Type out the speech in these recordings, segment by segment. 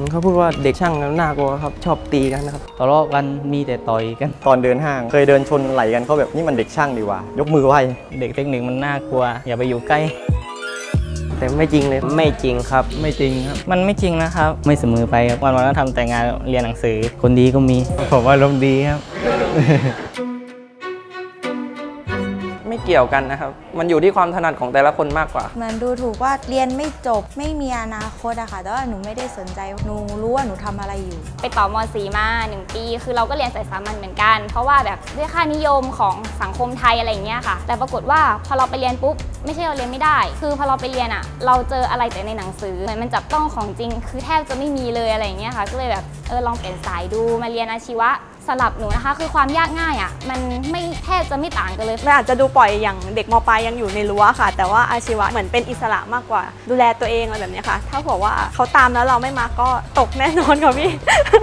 เขาพูดว่าเด็กช่างน่ากลัวครับชอบตีกันนะครับทะเลาะกันมีแต่ต่อยกันตอนเดินห้างเคยเดินชนไหลกันเขาแบบนี่มันเด็กช่างดีว่ายกมือไหว้เด็กเทคนิคมันน่ากลัวอย่าไปอยู่ใกล้แต่ไม่จริงเลยไม่จริงครับไม่จริงครับมันไม่จริงนะครับไม่เสมอไปครับวันๆก็ทำแต่งานเรียนหนังสือคนดีก็มีผมว่าลมดีครับไม่เกี่ยวกันนะครับมันอยู่ที่ความถนัดของแต่ละคนมากกว่าเหมือนดูถูกว่าเรียนไม่จบไม่มีอนาคตอะค่ะแต่ว่าหนูไม่ได้สนใจหนูรู้ว่าหนูทำอะไรอยู่ไปต่อม.4 มา1 ปีคือเราก็เรียนสายสามัญเหมือนกันเพราะว่าแบบด้วยค่านิยมของสังคมไทยอะไรอย่างเงี้ยค่ะแต่ปรากฏว่าพอเราไปเรียนปุ๊บไม่ใช่เราเรียนไม่ได้คือพอเราไปเรียนอะเราเจออะไรแต่ในหนังสือเหมือนมันจับต้องของจริงคือแทบจะไม่มีเลยอะไรอย่างเงี้ยค่ะก็เลยแบบลองเปลี่ยนสายดูมาเรียนอาชีวะสำหรับหนูนะคะคือความยากง่ายอ่ะมันไม่แทบจะไม่ต่างกันเลยมันอาจจะดูปล่อยอย่างเด็กม.ปลายยังอยู่ในรั้วค่ะแต่ว่าอาชีวะเหมือนเป็นอิสระมากกว่าดูแลตัวเองอะไรแบบนี้ค่ะถ้าบอกว่าเขาตามแล้วเราไม่มาก็ตกแน่นอนค่ะพี่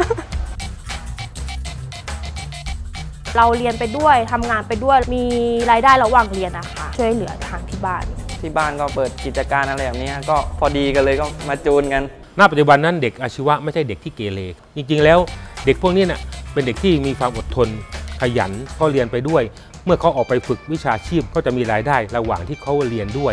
เราเรียนไปด้วยทำงานไปด้วยมีรายได้ระหว่างเรียนนะคะช่วยเหลือทางที่บ้านก็เปิดกิจการอะไรแบบนี้ก็พอดีกันเลยก็มาจูนกันณ ปัจจุบันนั้นเด็กอาชีวะไม่ใช่เด็กที่เกเรจริงๆแล้วเด็กพวกนี้เนี่ยเป็นเด็กที่มีความอดทนขยันก็เรียนไปด้วยเมื่อเขาออกไปฝึกวิชาชีพก็จะมีรายได้ระหว่างที่เขาเรียนด้วย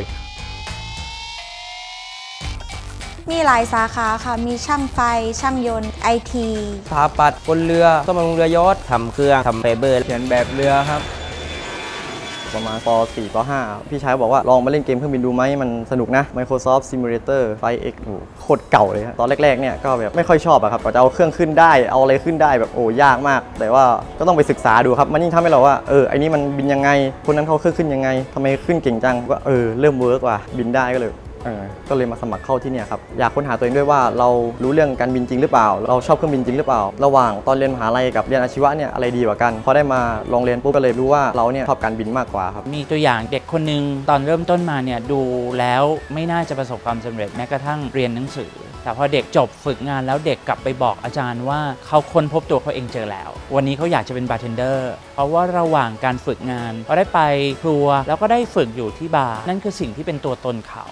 มีหลายสาขาค่ะมีช่างไฟช่างยนต์IT สถาปัตย์บนเรือซ่อมบำรุงเรือยอชต์ทำเครื่องทำไฟเบอร์เขียนแบบเรือครับประมาณป.4 ป.5 พี่ชายบอกว่าลองมาเล่นเกมเครื่องบินดูไหมมันสนุกนะ Microsoft Simulator Flight X โคตรเก่าเลยครับตอนแรกๆเนี่ยก็แบบไม่ค่อยชอบอะครับก็จะเอาเครื่องขึ้นได้เอาอะไรขึ้นได้แบบโอ้ยากมากแต่ว่าก็ต้องไปศึกษาดูครับมันยิ่งทำให้เราว่าไอ้นี่มันบินยังไงคนนั้นเขาเครื่องขึ้นยังไงทำไมขึ้นเก่งจังก็เริ่มเวิร์กว่ะบินได้ก็เลยมาสมัครเข้าที่เนี่ยครับอยากค้นหาตัวเองด้วยว่าเรารู้เรื่องการบินจริงหรือเปล่าเราชอบเครื่องบินจริงหรือเปล่าระหว่างตอนเรียนมหาลัยกับเรียนอาชีวะเนี่ยอะไรดีกว่ากันพอได้มาลองเรียนปุ๊บก็เลยรู้ว่าเราเนี่ยชอบการบินมากกว่าครับมีตัวอย่างเด็กคนนึงตอนเริ่มต้นมาเนี่ยดูแล้วไม่น่าจะประสบความสำเร็จแม้กระทั่งเรียนหนังสือแต่พอเด็กจบฝึกงานแล้วเด็กกลับไปบอกอาจารย์ว่าเขาค้นพบตัวเขาเองเจอแล้ววันนี้เขาอยากจะเป็นบาร์เทนเดอร์เพราะว่าระหว่างการฝึกงานเขาได้ไปครัวแล้วก็ได้ฝึกอยู่ที่บาร์นั่นคือสิ่งที่เป็นตัวตนเขา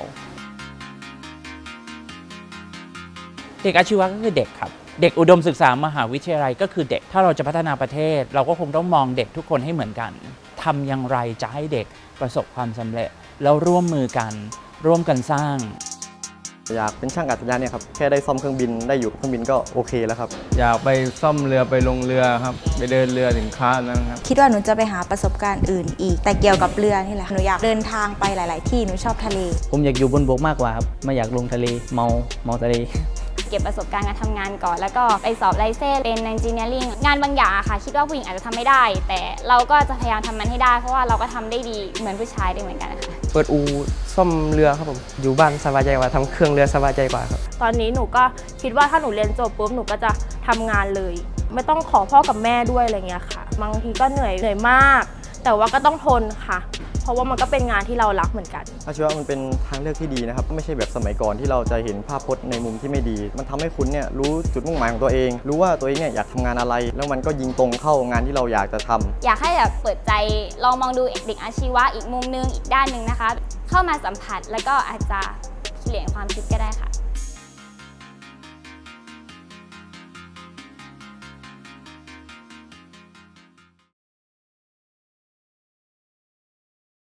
เด็กอาชีวะก็คือเด็กครับเด็กอุดมศึกษามหาวิทยาลัยก็คือเด็กถ้าเราจะพัฒนาประเทศเราก็คงต้องมองเด็กทุกคนให้เหมือนกันทำอย่างไรจะให้เด็กประสบความสำเร็จแล้วร่วมมือกันร่วมกันสร้างอยากเป็นช่างอัจฉริยะเนี่ยครับแค่ได้ซ่อมเครื่องบินได้อยู่เครื่องบินก็โอเคแล้วครับอยากไปซ่อมเรือไปลงเรือครับไปเดินเรือสินค้านะครับคิดว่าหนูจะไปหาประสบการณ์อื่นอีกแต่เกี่ยวกับเรือนี่แหละหนูอยากเดินทางไปหลายๆที่หนูชอบทะเลผมอยากอยู่บนบกมากกว่าครับไม่อยากลงทะเลเมาทะเลเก็บประสบการณ์การทำงานก่อนแล้วก็ไปสอบไลเซนส์เป็น Engineering งานบางอย่างค่ะคิดว่าผู้หญิงอาจจะทำไม่ได้แต่เราก็จะพยายามทำมันให้ได้เพราะว่าเราก็ทำได้ดีเหมือนผู้ชายได้เหมือนกันนะคะเปิดอู่ซ่อมเรือครับผมอยู่บ้านสบายใจกว่าทำเครื่องเรือสบายใจกว่าครับตอนนี้หนูก็คิดว่าถ้าหนูเรียนจบปุ๊บหนูก็จะทำงานเลยไม่ต้องขอพ่อกับแม่ด้วยอะไรเงี้ยค่ะบางทีก็เหนื่อยมากแต่ว่าก็ต้องทนค่ะเพราะว่ามันก็เป็นงานที่เรารักเหมือนกันอาชีวะมันเป็นทางเลือกที่ดีนะครับไม่ใช่แบบสมัยก่อนที่เราจะเห็นภาพพจน์ในมุมที่ไม่ดีมันทำให้คุณเนี่ยรู้จุดมุ่งหมายของตัวเองรู้ว่าตัวเองเนี่ยอยากทำงานอะไรแล้วมันก็ยิงตรงเข้างานที่เราอยากจะทำอยากให้แบบเปิดใจลองมองดูเด็กอาชีวะอีกมุมนึงอีกด้านหนึ่งนะคะเข้ามาสัมผัสแล้วก็อาจจะเปลี่ยนความคิดก็ได้ค่ะ